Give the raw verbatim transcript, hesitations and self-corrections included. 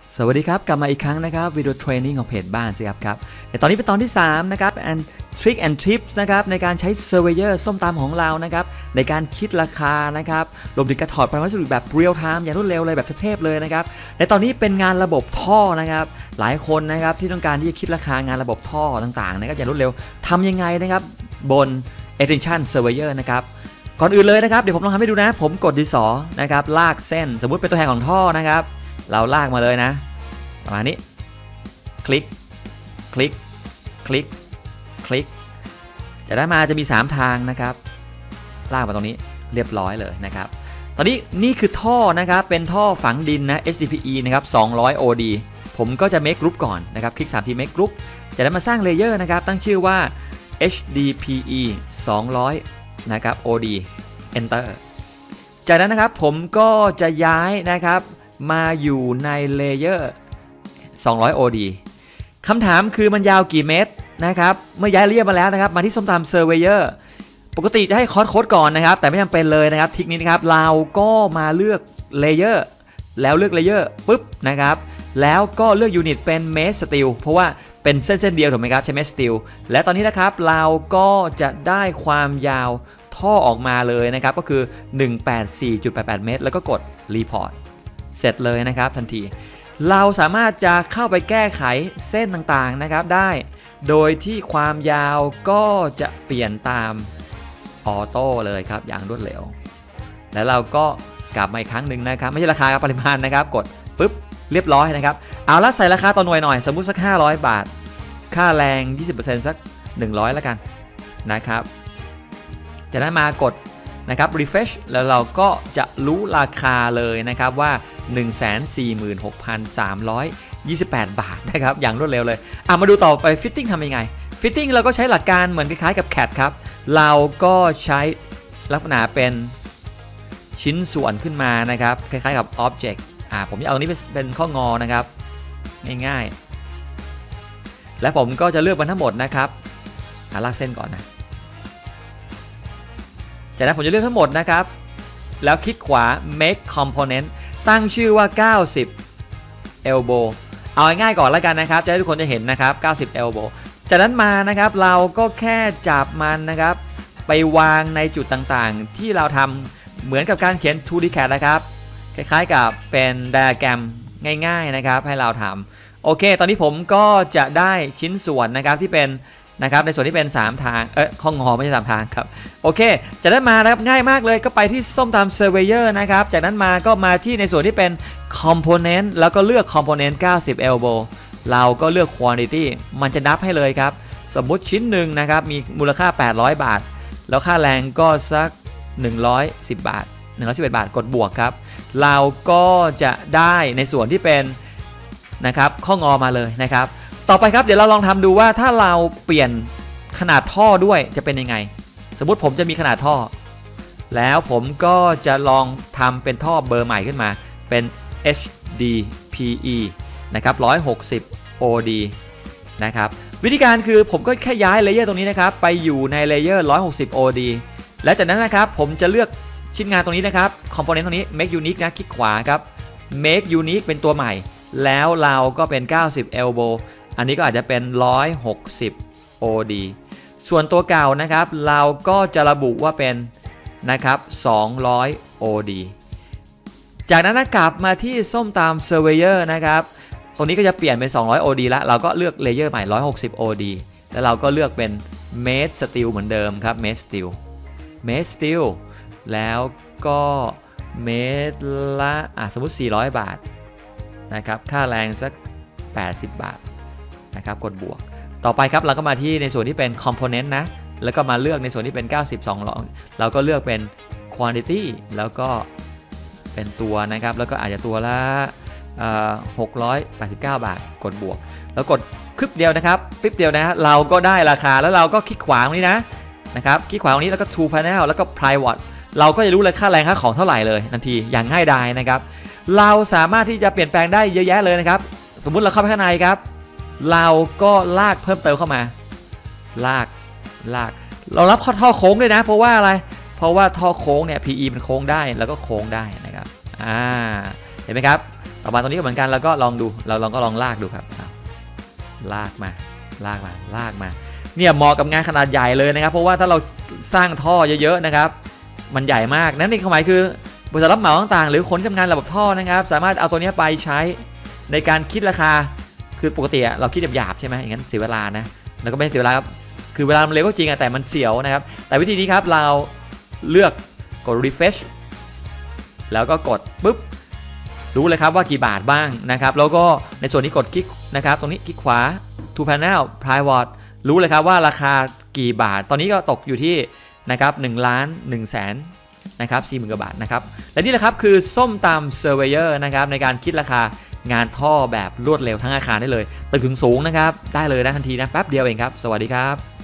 สวัสดีครับกลับมาอีกครั้งนะครับวิดีโอเทรนนิ่งของเพจบ้านสิครับครับในตอนนี้เป็นตอนที่สามนะครับ and trick and tips นะครับในการใช้ Surveyor ส้มตำของเรานะครับในการคิดราคานะครับรวมถึงการถอดปริมาณวัสดุแบบ real time อย่างรวดเร็วเลยแบบเทพๆเลยนะครับในตอนนี้เป็นงานระบบท่อนะครับหลายคนนะครับที่ต้องการที่จะคิดราคางานระบบท่อต่างๆนะครับอย่างรวดเร็วทำยังไงนะครับบน Attention Surveyor นะครับก่อนอื่นเลยนะครับเดี๋ยวผมลองทำให้ดูนะผมกดดินสอนะครับลากเส้นสมมุติเป็นตัวแทนของท่อนะครับเราลากมาเลยนะประมาณนี้คลิกคลิกคลิกคลิกจะได้มาจะมีสามทางนะครับลากมาตรงนี้เรียบร้อยเลยนะครับตอนนี้นี่คือท่อนะครับเป็นท่อฝังดินนะ เอช ดี พี อี นะครับสองร้อย โอ ดี ผมก็จะ make group ก่อนนะครับคลิกสามที make group จะได้มาสร้างเลเยอร์นะครับตั้งชื่อว่า เอช ดี พี อี สองร้อยนะครับ โอ ดี enter จากนั้นนะครับผมก็จะย้ายนะครับมาอยู่ในเลเยอร์สองร้อย โอ ดี คำถามคือมันยาวกี่เมตรนะครับเมื่อย้ายเลเยอร์มาแล้วนะครับมาที่ส้มตำ Surveyor ปกติจะให้คอร์สโค้ดก่อนนะครับแต่ไม่จำเป็นเลยนะครับทริคนี้นะครับเราก็มาเลือกเลเยอร์แล้วเลือกเลเยอร์ปุ๊บนะครับแล้วก็เลือกยูนิตเป็นเมสสตีลเพราะว่าเป็นเส้นเส้นเดียวถูกไหมครับใช้เมสสตีลและตอนนี้นะครับเราก็จะได้ความยาวท่อออกมาเลยนะครับก็คือ หนึ่งร้อยแปดสิบสี่จุดแปดแปด เมตรแล้วก็กด Report เสร็จเลยนะครับทันทีเราสามารถจะเข้าไปแก้ไขเส้นต่างๆนะครับได้โดยที่ความยาวก็จะเปลี่ยนตามออโต้เลยครับอย่างรวดเร็วแล้วเราก็กลับมาอีกครั้งหนึ่งนะครับไม่ใช่ราคากับปริมาณนะครับกดปุ๊บเรียบร้อยนะครับเอาละใส่ราคาต่อหน่วยหน่อยสมมุติสักห้าร้อยบาทค่าแรง ยี่สิบเปอร์เซ็นต์ สักหนึ่งร้อยแล้วกันนะครับจะได้มากดนะครับ refresh แล้วเราก็จะรู้ราคาเลยนะครับว่า หนึ่งแสนสี่หมื่นหกพันสามร้อยยี่สิบแปด บาทนะครับอย่างรวดเร็วเลยอ่ะมาดูต่อไป fitting ทำยังไง fitting เราก็ใช้หลักการเหมือนคล้ายๆกับ ซี เอ ที ครับเราก็ใช้ลักษณะเป็นชิ้นส่วนขึ้นมานะครับคล้ายๆกับ object อ่ะผมจะเอาตรงนี้เป็นข้องอนะครับง่ายๆและผมก็จะเลือกมันทั้งหมดนะครับหาลากเส้นก่อนนะจากนั้นผมจะเลือกทั้งหมดนะครับแล้วคลิกขวา make component ตั้งชื่อว่าเก้าสิบ elbow เอาง่ายๆก่อนแล้วกันนะครับจะให้ทุกคนจะเห็นนะครับเก้าสิบ elbow จากนั้นมานะครับเราก็แค่จับมันนะครับไปวางในจุดต่างๆที่เราทำเหมือนกับการเขียน ทู ดี ซี เอ ที นะครับคล้ายๆกับเป็นไดอะแกรมง่ายๆนะครับให้เราทำโอเคตอนนี้ผมก็จะได้ชิ้นส่วนนะครับที่เป็นนะครับในส่วนที่เป็นสามทางเอ้ยข้องอไม่ใช่สามทางครับโอเคจากนั้นมานะครับง่ายมากเลยก็ไปที่ส้มตำ Surveyor นะครับจากนั้นมาก็มาที่ในส่วนที่เป็น Component แล้วก็เลือก Component เก้าสิบ elbow เราก็เลือก Quantity มันจะนับให้เลยครับสมมุติชิ้นหนึ่งนะครับมีมูลค่าแปดร้อยบาทแล้วค่าแรงก็สักหนึ่งร้อยสิบบาทหนึ่งร้อยสิบเอ็ดบาทกดบวกครับเราก็จะได้ในส่วนที่เป็นนะครับข้องอมาเลยนะครับต่อไปครับเดี๋ยวเราลองทำดูว่าถ้าเราเปลี่ยนขนาดท่อด้วยจะเป็นยังไงสมมุติผมจะมีขนาดท่อแล้วผมก็จะลองทำเป็นท่อเบอร์ใหม่ขึ้นมาเป็น เอช ดี พี อี นะครับหนึ่งร้อยหกสิบ โอ ดี นะครับวิธีการคือผมก็แค่ย้ายเลเยอร์ตรงนี้นะครับไปอยู่ในเลเยอร์หนึ่งร้อยหกสิบ โอ ดี และจากนั้นนะครับผมจะเลือกชิ้นงานตรงนี้นะครับคอมโพเนนต์ตรงนี้ make unique นะคลิกขวาครับ make unique เป็นตัวใหม่แล้วเราก็เป็นเก้าสิบ elbowอันนี้ก็อาจจะเป็นหนึ่งร้อยหกสิบ โอ ดี ส่วนตัวเก่านะครับเราก็จะระบุว่าเป็นนะครับสองร้อย โอ ดี จากนั้นกลับมาที่ส้มตำ Surveyor นะครับตรงนี้ก็จะเปลี่ยนเป็นสองร้อย โอ ดี แล้วเราก็เลือกเลเยอร์ใหม่หนึ่งร้อยหกสิบ โอ ดี แล้วเราก็เลือกเป็น Made Steel เหมือนเดิมครับ Made Steel Made Steel แล้วก็เมตรละอ่ะสมมุติสี่ร้อยบาทนะครับค่าแรงสักแปดสิบบาทนะครับกดบวกต่อไปครับเราก็มาที่ในส่วนที่เป็น component นะแล้วก็มาเลือกในส่วนที่เป็นเก้าสิบ สองร้อยเราก็เลือกเป็น quantity แล้วก็เป็นตัวนะครับแล้วก็อาจจะตัวละหกร้อยแปดสิบเก้าบาทกดบวกแล้วกดคลิกเดียวนะครับคลิกเดียวนะฮะเราก็ได้ราคาแล้วเราก็คลิกขวาตรงนี้นะนะครับคลิกขวาตรงนี้แล้วก็ to panel แล้วก็ private เราก็จะรู้เลยค่าแรงค่าของเท่าไหร่เลยทันทีอย่างง่ายดายนะครับเราสามารถที่จะเปลี่ยนแปลงได้เยอะแยะเลยนะครับสมมุติเราเข้าไปข้างในครับเราก็ลากเพิ่มเติมเข้ามาลากลากเรารับท่อโค้งด้วยนะเพราะว่าอะไรเพราะว่าท่อโค้งเนี่ย พี อี มันโค้งได้แล้วก็โค้งได้นะครับอ่าห็นไหมครับต่อมาตรงนี้ก็เหมือนกันแล้วก็ลองดูเราลองก็ลองลากดูครับลากมาลากมาลากมาเนี่ยเหมาะกับงานขนาดใหญ่เลยนะครับเพราะว่าถ้าเราสร้างท่อเยอะๆนะครับมันใหญ่มากนั่นเองความหมายคือบริษัทรับเหมาต่างๆหรือคนที่ทำงานระบบท่อนะครับสามารถเอาตัวนี้ไปใช้ในการคิดราคาคือปกติเราคิดหยาบๆใช่ไหมอย่างนั้นเสียเวลานะแล้วก็ไม่เสียเวลาครับคือเวลามันเร็วก็จริงแต่มันเสียวนะครับแต่วิธีนี้ครับเราเลือกกด refresh แล้วก็กดปุ๊บรู้เลยครับว่ากี่บาทบ้างนะครับแล้วก็ในส่วนนี้กดคลิกนะครับตรงนี้คลิกขวา to panel private รู้เลยครับว่าราคากี่บาทตอนนี้ก็ตกอยู่ที่นะครับหนึ่งล้านหนึ่งแสนนะครับสี่หมื่นกว่าบาทนะครับและนี่แหละครับคือส้มตำ Surveyor นะครับในการคิดราคางานท่อแบบรวดเร็วทั้งอาคารได้เลยตึกถึงสูงนะครับได้เลยนะทันทีนะแป๊บเดียวเองครับสวัสดีครับ